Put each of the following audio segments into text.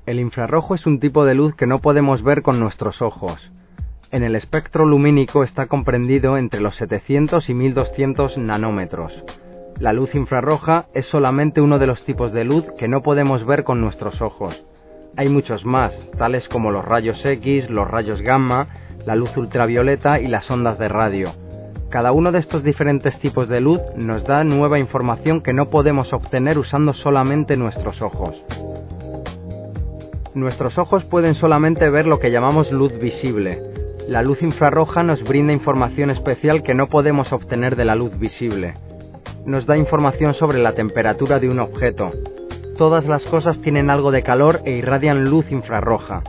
El infrarrojo es un tipo de luz que no podemos ver con nuestros ojos. En el espectro lumínico está comprendido entre los 700 y 1200 nanómetros. La luz infrarroja es solamente uno de los tipos de luz que no podemos ver con nuestros ojos. Hay muchos más, tales como los rayos X, los rayos gamma, la luz ultravioleta y las ondas de radio. Cada uno de estos diferentes tipos de luz nos da nueva información que no podemos obtener usando solamente nuestros ojos. Nuestros ojos pueden solamente ver lo que llamamos luz visible. La luz infrarroja nos brinda información especial que no podemos obtener de la luz visible. Nos da información sobre la temperatura de un objeto. Todas las cosas tienen algo de calor e irradian luz infrarroja.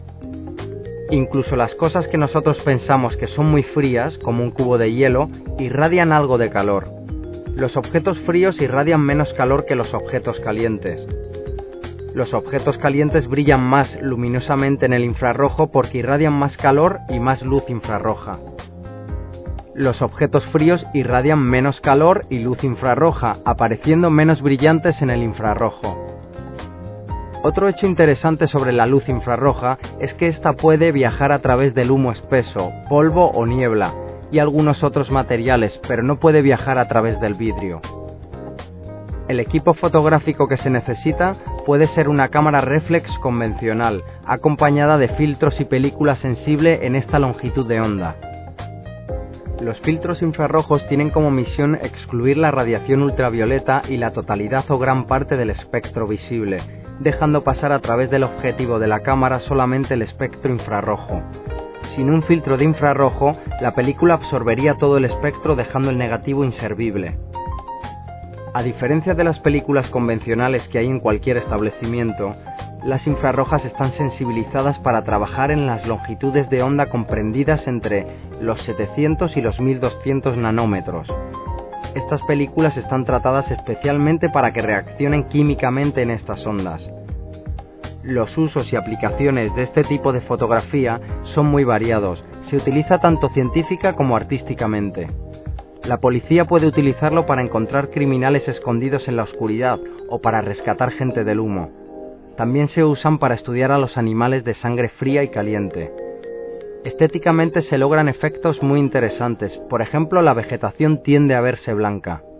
Incluso las cosas que nosotros pensamos que son muy frías, como un cubo de hielo, irradian algo de calor. Los objetos fríos irradian menos calor que los objetos calientes. Los objetos calientes brillan más luminosamente en el infrarrojo porque irradian más calor y más luz infrarroja. Los objetos fríos irradian menos calor y luz infrarroja, apareciendo menos brillantes en el infrarrojo. Otro hecho interesante sobre la luz infrarroja es que ésta puede viajar a través del humo espeso, polvo o niebla, y algunos otros materiales, pero no puede viajar a través del vidrio. El equipo fotográfico que se necesita puede ser una cámara réflex convencional, acompañada de filtros y película sensible en esta longitud de onda. Los filtros infrarrojos tienen como misión excluir la radiación ultravioleta y la totalidad o gran parte del espectro visible, dejando pasar a través del objetivo de la cámara solamente el espectro infrarrojo. Sin un filtro de infrarrojo, la película absorbería todo el espectro dejando el negativo inservible. A diferencia de las películas convencionales que hay en cualquier establecimiento, las infrarrojas están sensibilizadas para trabajar en las longitudes de onda comprendidas entre los 700 y los 1200 nanómetros. Estas películas están tratadas especialmente para que reaccionen químicamente en estas ondas. Los usos y aplicaciones de este tipo de fotografía son muy variados, se utiliza tanto científica como artísticamente. La policía puede utilizarlo para encontrar criminales escondidos en la oscuridad o para rescatar gente del humo. También se usan para estudiar a los animales de sangre fría y caliente. Estéticamente se logran efectos muy interesantes, por ejemplo la vegetación tiende a verse blanca.